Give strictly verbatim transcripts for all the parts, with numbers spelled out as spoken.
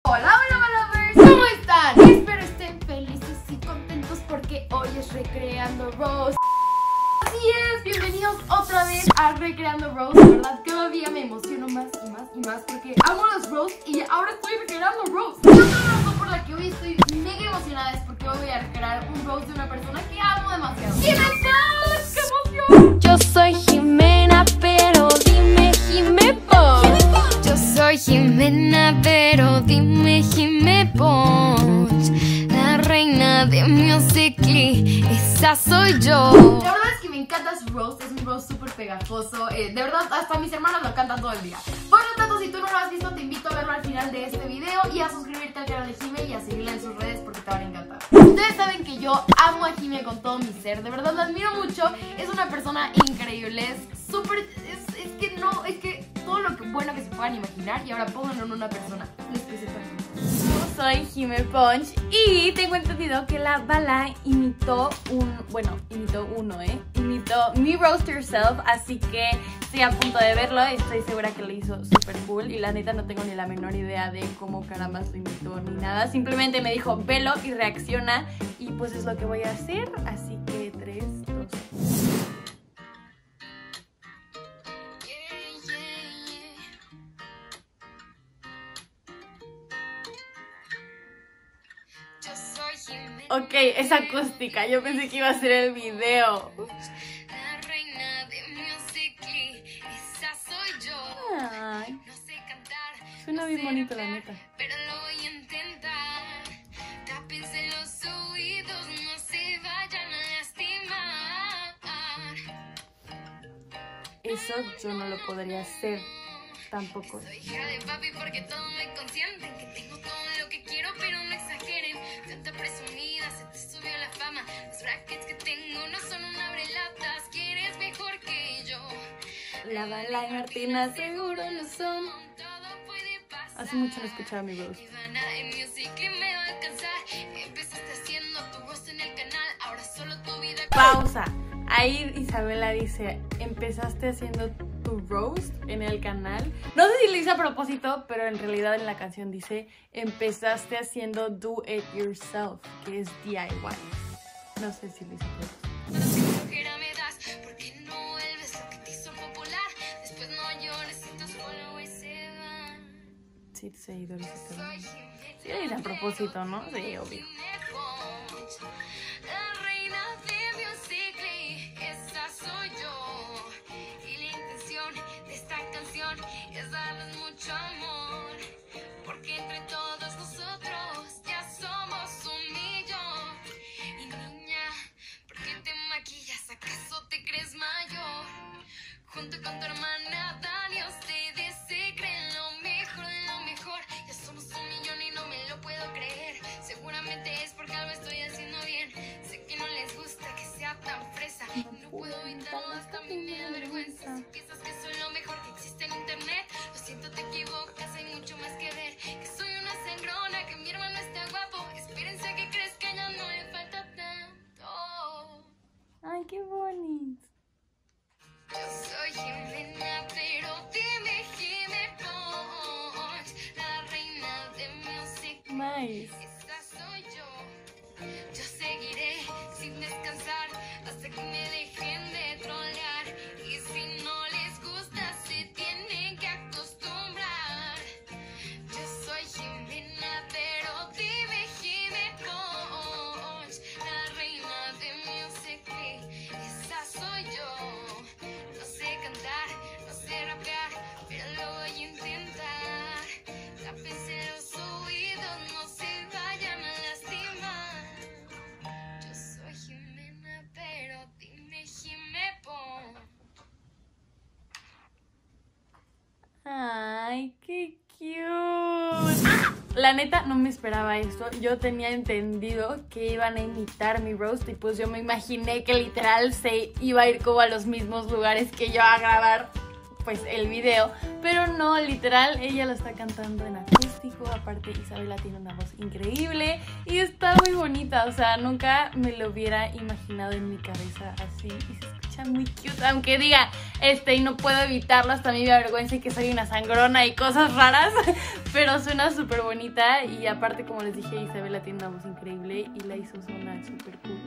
Hola, hola, lovers, ¿cómo están? Espero estén felices y contentos porque hoy es Recreando Rose. Así es, bienvenidos otra vez a Recreando Rose. De verdad, cada día me emociono más y más y más porque amo los Rose y ahora estoy recreando Rose. Y otra razón por la que hoy estoy mega emocionada es porque hoy voy a recrear un Rose de una persona que amo demasiado. ¡Jimena! ¡Qué emoción! Yo soy Jimena, pero dime Jime Punch. Yo soy Jimena, pero dime Jime Punch. La reina de Musical.ly, esa soy yo. La verdad es que me encanta su roast, es un roast súper pegajoso. eh, De verdad, hasta mis hermanas lo cantan todo el día. Por lo tanto, si tú no lo has visto, te invito a verlo al final de este video y a suscribirte al canal de Jime y a seguirla en sus redes porque te van a encantar. Ustedes saben que yo amo a Jime con todo mi ser, de verdad la admiro mucho. Es una persona increíble, es súper... Es, es que no, es que todo lo que bueno que se puedan imaginar y ahora pónganlo en una persona. Les presento a Jime. Yo soy Jime Punch y tengo entendido que la Bala imitó un, bueno, imitó uno, ¿eh? Imitó mi Roast Yourself, así que estoy a punto de verlo, estoy segura que lo hizo súper cool y la neta no tengo ni la menor idea de cómo caramba lo imitó ni nada, simplemente me dijo velo y reacciona y pues es lo que voy a hacer, así que tres, dos, ok, es acústica, yo pensé que iba a ser el video. La reina de Musical.ly, esa soy yo. Ay, No sé cantar, suena bien bonito la neta. pero lo voy a intentar. Tápense los oídos, no se vayan a lastimar. Eso yo no lo podría hacer tampoco. Soy hija de papi porque todo me consienten, que tengo todo lo que quiero, pero no exageren. Tanta presumida, se te subió la fama. Los brackets que tengo no son un abrelatas, que eres mejor que yo. La Bala y Martina seguro lo son. Todo puede pasar. Hace mucho no escuchaba mi voz. Ivana en Musical.ly me va a alcanzar. Empezaste haciendo tu voz en el canal, ahora solo tu vida. Pausa. Ahí Isabela dice, empezaste haciendo tu roast en el canal. No sé si lo hice a propósito, pero en realidad en la canción dice, empezaste haciendo do it yourself, que es D I Y. No sé si lo hice a propósito. Qué flojera me das, porque no vuelves lo que te hizo popular. Después no llores y tus followers se van. Sí, seguidores se te van. Sí lo hice a propósito, ¿no? Sí, obvio. La reina de Musical.ly, esa soy yo. Y la intención de esta canción es darles mucho amor, porque entre todos nosotros ya somos un millón. Y niña, ¿por qué te maquillas? ¿Acaso te crees mayor? Junto con tu hermana Dani, ustedes se creen lo mejor de lo mejor. Ya somos un millón y no me lo puedo creer. Seguramente es porque algo estoy haciendo bien. Sé que no les gusta que sea tan fresa. No puedo evitarlo, hasta a mí me da vergüenza. Si piensas que soy lo mejor que existe en internet, lo siento, te equivocas, hay mucho más que ver. Que soy una sangrona, que mi hermano está guapo. Espérense a que crezca, ya no le falta tanto. Ay, qué bonito. Yo soy Jimena, pero dime Jime Punch. La reina de Musical.ly, Nice. esa soy yo. Yo seguiré sin descansar hasta que me dejen de trolear. Y si no les gusta, se tienen que acostumbrar. Yo soy Jimena, pero dime Jime Punch. La reina de Musical.ly, esa soy yo. No sé cantar, no sé rapear, pero lo voy a intentar. Tápense los oídos, no se vayan a lastimar. Yo soy Jimena, pero dime Jime Punch. Ay, qué cute. La neta no me esperaba esto. Yo tenía entendido que iban a imitar mi roast y pues yo me imaginé que literal se iba a ir como a los mismos lugares que yo a grabar pues el video, pero no, literal ella lo está cantando en acústico. Aparte Isabela tiene una voz increíble y está muy bonita, o sea, nunca me lo hubiera imaginado en mi cabeza así y se escucha escucha muy cute, aunque diga, este, y no puedo evitarlo, hasta a mí me avergüenza y que soy una sangrona y cosas raras, pero suena súper bonita y aparte, como les dije, Isabela tiene una voz increíble y la hizo sonar súper cool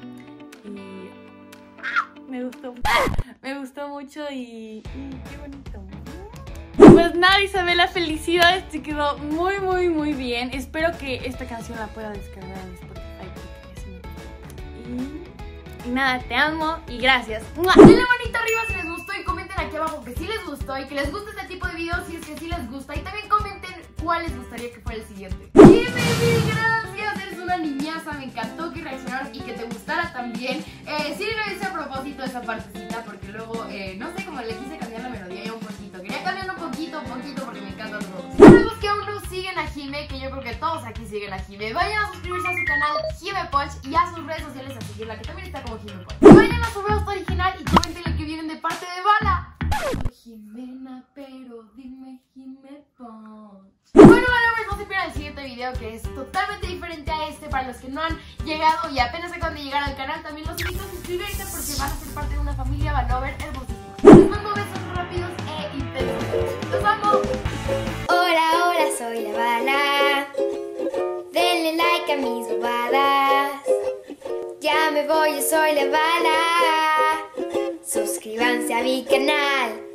y me gustó, me gustó mucho y, y qué bonito. Pues nada, Isabela, felicidades, te quedó muy muy muy bien. Espero que esta canción la pueda descargar en Spotify porque es muy... y, y nada, te amo y gracias. ¡Mua! Denle manita arriba si les gustó y comenten aquí abajo que sí les gustó y que les gusta este tipo de videos si es que sí les gusta, y también comenten cuál les gustaría que fuera el siguiente. Jimmy, mil gracias, eres una niñaza, me encantó que reaccionaras y que te gustara también. Eh, sí lo hice a propósito esa partecita porque luego, eh, no sé, como le quise cambiar la melodía ya un poquito. Quería cambiarlo un poquito, un poquito porque me encantan todos. Para los que aún no siguen a Jime, que yo creo que todos aquí siguen a Jime, vayan a suscribirse a su canal Jime Punch y a sus redes sociales a seguirla, que también está como Jime Punch. Vayan a su roast original y comenten el que vienen de parte de Bala. Jimena, pero dime Jime Punch. Bueno, Balovers, no se pierdan el siguiente video que es totalmente diferente a este. Para los que no han llegado y apenas acaban de llegar al canal, también los invito a suscribirse porque van a ser parte de una familia Balover hermosísima. Les mando besos rápidos e intensos. ¡Los amo! Hola, hola, soy la Bala. Denle like a mis bobadas. Ya me voy, yo soy la Bala. Suscríbanse a mi canal.